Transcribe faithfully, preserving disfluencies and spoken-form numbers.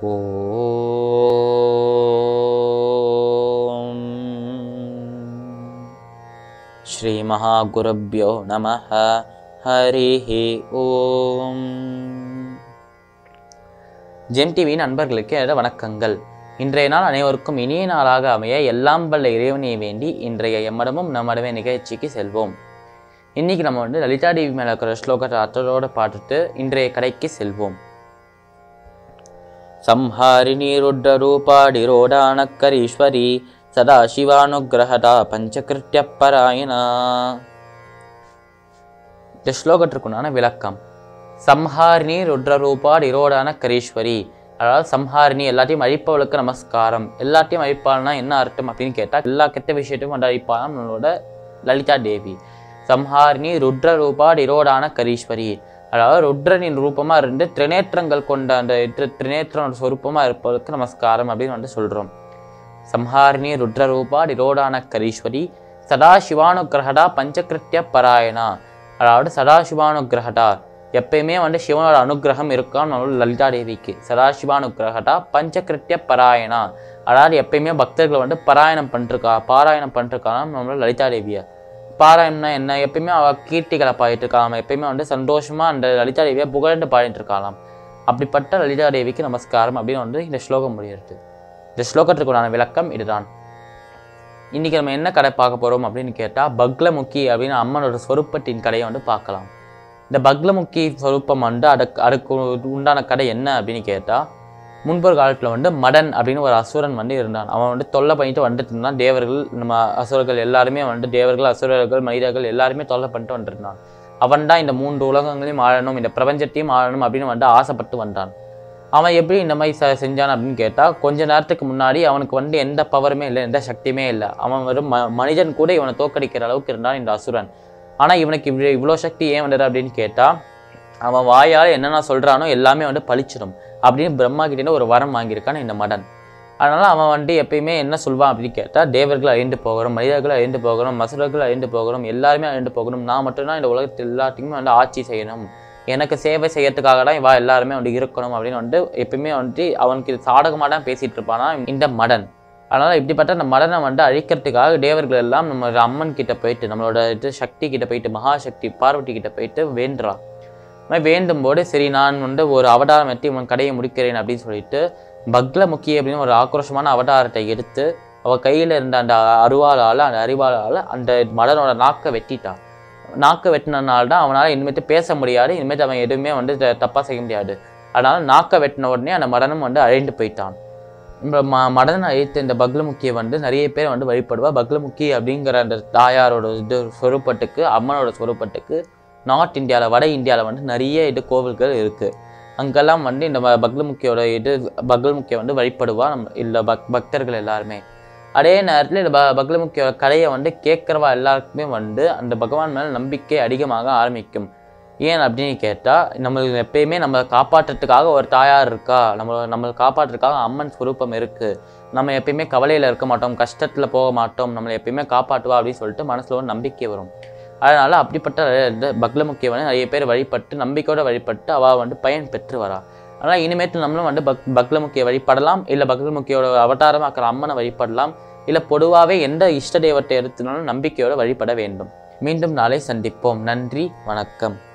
ஓம் ஸ்ரீ மகாகுருப்யோ நமஹ. ஹரிஹி ஓம். ஜெம் டிவியின் நண்பர்களுக்கு எனது வணக்கங்கள். இன்றைய நாள் அனைவருக்கும் இனிய நாளாக அமைய எல்லாம் வல்ல இறைவனை வேண்டி இன்றைய எம்மடமும் நம்மடமே நிகழ்ச்சிக்கு செல்வோம். இன்னைக்கு நம்ம வந்து லலிதா தேவி மேல இருக்கிற ஸ்லோகத்தை அத்தோட பாட்டுட்டு இன்றைய கடைக்கு செல்வோம். சம்ஹாரிணி ருத்ர ரூபாடிரோடானக்கரீஸ்வரி சதா சிவானுகிரகதா பஞ்சகிருத்ய பராயணா. இந்த ஸ்லோகத்திற்குண்டான விளக்கம். சம்ஹாரிணி ருத்ர ரூபாடிரோடானக்கரீஸ்வரி, அதாவது சம்ஹாரிணி எல்லாத்தையும் அழிப்பவளுக்கு நமஸ்காரம். எல்லாத்தையும் அழிப்பாள்னா என்ன அர்த்தம் அப்படின்னு கேட்டால், எல்லா கெட்ட விஷயத்தையும் வந்து அழிப்பாளாம் நம்மளோட லலிதா தேவி. சம்ஹாரிணி ருத்ர ரூபாடிரோடானக்கரீஸ்வரி, அதாவது ருத்ரனின் ரூபமாக இருந்து திரிநேற்றங்கள் கொண்ட அந்த திரிநேற்றனோட சொரூபமாக இருப்பதற்கு நமஸ்காரம் அப்படின்னு வந்து சொல்கிறோம். சம்ஹாரிணி ருத்ர ரூபாடிரோடானக்கரீஸ்வரி சதா சிவானுகிரகடா பஞ்சகிருத்ய பராயணா, அதாவது சதா சிவானுகிரகடா எப்பயுமே வந்து சிவனோட அனுகிரகம் இருக்கான் நம்மளோட லலிதா தேவிக்கு. சதாசிவானுகிரகடா பஞ்சகிருத்ய பராயணா, அதாவது எப்பயுமே பக்தர்களை வந்து பாராயணம் பண்ணிருக்கா பாராயணம் பண்ணிருக்காங்க நம்மளோட லலிதா தேவியை. பாராயணம்னா என்ன? எப்பயுமே அவள் கீர்த்திகளை பாடிட்டு இருக்கலாம், எப்பயுமே வந்து சந்தோஷமா அந்த லலிதா தேவியை புகழ்ந்து பாடிட்டு இருக்கலாம். அப்படிப்பட்ட லலிதா தேவிக்கு நமஸ்காரம் அப்படின்னு வந்து இந்த ஸ்லோகம் முடிகிறது. இந்த ஸ்லோகத்திற்குண்டான விளக்கம் இதுதான். இன்னைக்கு நம்ம என்ன கடை பார்க்க போறோம் அப்படின்னு கேட்டால், பக்லமுக்கி அப்படின்னு அம்மனோட சொருப்பத்தின் கடையை வந்து பார்க்கலாம். இந்த பக்லமுக்கி சொரூப்பம் வந்து அதுக்கு அதுக்கு உண்டான கடை என்ன அப்படின்னு கேட்டால், முன்பொரு காலத்தில் வந்து மடன் அப்படின்னு ஒரு அசுரன் வந்து இருந்தான். அவன் வந்து தொல்லை பண்ணிட்டு வந்துட்டு இருந்தான். தேவர்கள் நம்ம அசுரர்கள் எல்லாருமே வந்து தேவர்கள் அசுரர்கள் மனிதர்கள் எல்லாருமே தொல்லை பண்ணிட்டு வந்துருந்தான். அவன் தான் இந்த மூன்று உலகங்களையும் ஆளணும், இந்த பிரபஞ்சத்தையும் ஆளணும் அப்படின்னு வந்து ஆசைப்பட்டு வந்தான். அவன் எப்படி இந்த மாதிரி ச செஞ்சான் அப்படின்னு கேட்டால், கொஞ்ச நேரத்துக்கு முன்னாடி அவனுக்கு வந்து எந்த பவருமே இல்லை, எந்த சக்தியுமே இல்லை. அவன் வெறும் ம மனிதன் கூட இவனை தோக்கடிக்கிற அளவுக்கு இருந்தான் இந்த அசுரன். ஆனால் இவனுக்கு இவ்வளோ இவ்வளோ சக்தி ஏன் வந்தது அப்படின்னு கேட்டால், அவன் வாயால் என்னென்ன சொல்கிறானோ எல்லாமே வந்து பழிச்சிடும் அப்படின்னு பிரம்மா கிட்டே ஒரு வரம் வாங்கியிருக்கான் இந்த மடன். அதனால் அவன் வந்து எப்பயுமே என்ன சொல்வான் அப்படின்னு கேட்டால், தேவர்கள் அழிந்து போகணும், மனிதர்கள் அழிந்து போகணும், மசுரர்கள் அழிந்து போகணும், எல்லாருமே அழிந்து போகணும், நான் மட்டும்தான் இந்த உலகத்தில் எல்லாத்தையுமே வந்து ஆட்சி செய்யணும், எனக்கு சேவை செய்யறதுக்காக தான் இவா எல்லாருமே வந்து இருக்கணும் அப்படின்னு வந்து எப்பயுமே வந்து அவனுக்கு சாதகமாக தான் பேசிகிட்டு இருப்பானா இந்த மடன். அதனால் இப்படிப்பட்ட அந்த மடனை வந்து அழிக்கிறதுக்காக தேவர்கள் எல்லாம் நம்ம அம்மன் கிட்ட போயிட்டு நம்மளோட இது சக்தி கிட்ட போயிட்டு மகாசக்தி பார்வதி கிட்ட போயிட்டு வேண்டுறான். வேண்டும் போது சரி நான் வந்து ஒரு அவதாரம் வெட்டி உன் கடையை முடிக்கிறேன் அப்படின்னு சொல்லிட்டு பக்லமுக்கி அப்படின்னு ஒரு ஆக்ரோஷமான அவதாரத்தை எடுத்து அவள் கையில் இருந்த அந்த அருவாளால் அந்த அறிவாளால் அந்த மடனோட நாக்கை வெட்டிட்டான். நாக்கை வெட்டினால தான் அவனால் இனிமேட்டு பேச முடியாது, இனிமேட்டு அவன் எதுவுமே வந்து தப்பாக செய்ய முடியாது. அதனால் நாக்கை வெட்டின உடனே அந்த மடனும் வந்து அழிந்து போயிட்டான். ம மடனை அழித்த இந்த பக்லமுக்கியை வந்து நிறைய பேர் வந்து வழிபடுவா. பக்லமுக்கி அப்படிங்கிற அந்த தாயாரோட இது சொரூப்பத்துக்கு அம்மனோட சொரூப்பத்துக்கு நார்த் இந்தியாவில் வட இந்தியாவில் வந்து நிறைய இது கோவில்கள் இருக்குது. அங்கெல்லாம் வந்து இந்த பக்லமுக்கியோட இது பக்லமுக்கியை வந்து வழிபடுவா நம்ம இல்லை பக் பக்தர்கள் எல்லாருமே. அதே நேரத்தில் இந்த ப பக்லமுக்கியோட கடையை வந்து கேட்குறவா எல்லாருக்குமே வந்து அந்த பகவான் மேலே நம்பிக்கை அதிகமாக ஆரம்பிக்கும். ஏன் அப்படின்னு கேட்டால், நம்மளுக்கு எப்பயுமே நம்மளை காப்பாற்றுறதுக்காக ஒரு தாயார் இருக்கா, நம்ம நம்மளை காப்பாற்றுறதுக்காக அம்மன் ஸ்வரூபம் இருக்குது, நம்ம எப்பயுமே கவலையில் இருக்க மாட்டோம், கஷ்டத்தில் போக மாட்டோம், நம்மளை எப்பயுமே காப்பாற்றுவா அப்படின்னு சொல்லிட்டு மனசில் ஒரு நம்பிக்கை வரும். அதனால் அப்படிப்பட்ட பக்லமுக்கியை வந்து நிறைய பேர் வழிபட்டு நம்பிக்கையோடு வழிபட்டு அவள் வந்து பயன் பெற்று வரா. அதனால் இனிமேட்டு நம்மளும் வந்து பக் பக்லமுக்கியை வழிபடலாம், இல்லை பக்லமுக்கியோட அவதாரமாக்கிற அம்மனை வழிபடலாம், இல்லை பொதுவாகவே எந்த இஷ்ட தெய்வத்தை எடுத்துனாலும் நம்பிக்கையோடு வழிபட வேண்டும். மீண்டும் நாளை சந்திப்போம். நன்றி, வணக்கம்.